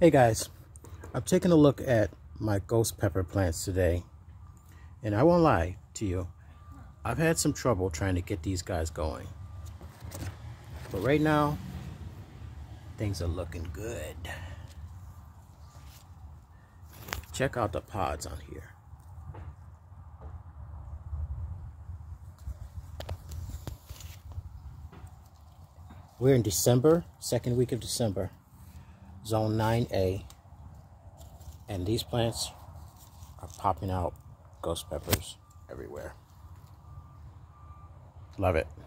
Hey guys, I'm taking a look at my ghost pepper plants today, and I won't lie to you, I've had some trouble trying to get these guys going, but right now things are looking good. Check out the pods on here. We're in December, second week of December, zone 9A, and these plants are popping out ghost peppers everywhere. Love it.